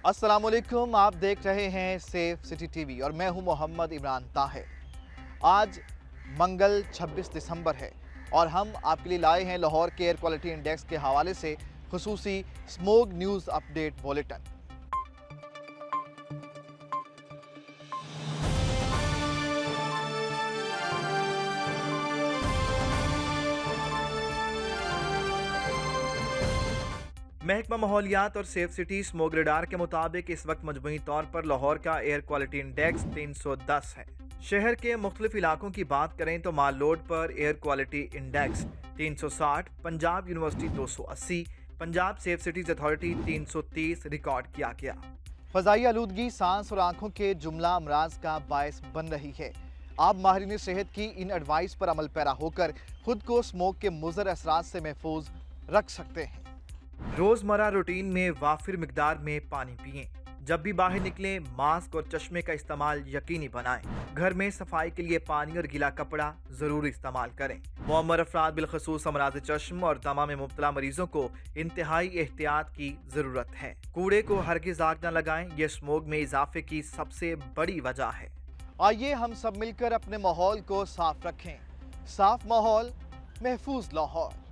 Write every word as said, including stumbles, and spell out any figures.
अस्सलाम वालेकुम, आप देख रहे हैं सेफ सिटी टीवी और मैं हूं मोहम्मद इमरान ताहिर। आज मंगल छब्बीस दिसंबर है और हम आपके लिए लाए हैं लाहौर के एयर क्वालिटी इंडेक्स के हवाले से खुसूसी स्मोग न्यूज़ अपडेट बुलेटिन। महकमा माहौलियात और सेफ सिटी स्मोग रडार के मुताबिक इस वक्त मजमूई तौर पर लाहौर का एयर क्वालिटी इंडेक्स तीन सौ दस है। शहर के मुख्तलिफ इलाकों की बात करें तो माल रोड पर एयर क्वालिटी इंडेक्स तीन सौ साठ, पंजाब यूनिवर्सिटी दो सौ अस्सी, पंजाब सेफ सिटीज अथॉरिटी तीन सौ तीस रिकॉर्ड किया गया। फ़ज़ाई आलूदगी सांस और आंखों के जुमला अमराज का बायस बन रही है। आप माहिरीन सेहत की इन एडवाइस पर अमल पैरा होकर खुद को स्मोक के मुज़र असरात से महफूज रख सकते हैं। रोजमर्रा रूटीन में वाफिर मिकदार में पानी पिएं। जब भी बाहर निकलें मास्क और चश्मे का इस्तेमाल यकीनी बनाएं। घर में सफाई के लिए पानी और गीला कपड़ा जरूर इस्तेमाल करें। मुअम्मर अफराद बिलखसूस अमराज चश्म और दमा में मुब्तला मरीजों को इंतहाई एहतियात की जरूरत है। कूड़े को हरगिज़ आग न लगाएं, ये स्मोग में इजाफे की सबसे बड़ी वजह है। आइए हम सब मिलकर अपने माहौल को साफ रखें। साफ माहौल, महफूज लाहौर।